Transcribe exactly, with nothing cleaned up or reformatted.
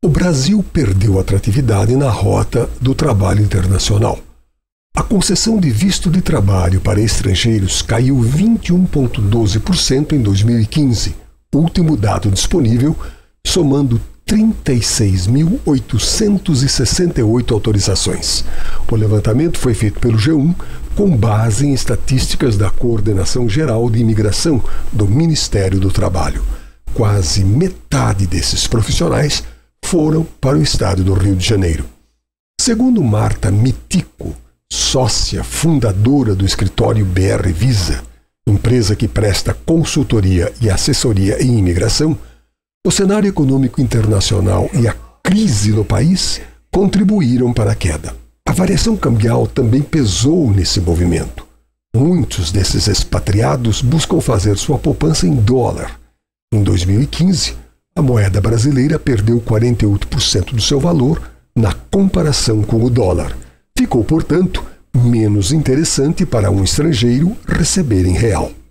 O Brasil perdeu atratividade na rota do trabalho internacional. A concessão de visto de trabalho para estrangeiros caiu vinte e um vírgula doze por cento em dois mil e quinze, último dado disponível, somando trinta e seis mil oitocentas e sessenta e oito autorizações. O levantamento foi feito pelo G um com base em estatísticas da Coordenação Geral de Imigração do Ministério do Trabalho. Quase metade desses profissionais foram para o estado do Rio de Janeiro. Segundo Marta Mitico, sócia fundadora do escritório B R Visa, empresa que presta consultoria e assessoria em imigração, o cenário econômico internacional e a crise no país contribuíram para a queda. A variação cambial também pesou nesse movimento. Muitos desses expatriados buscam fazer sua poupança em dólar. Em dois mil e quinze, a moeda brasileira perdeu quarenta e oito por cento do seu valor na comparação com o dólar. Ficou, portanto, menos interessante para um estrangeiro receber em real.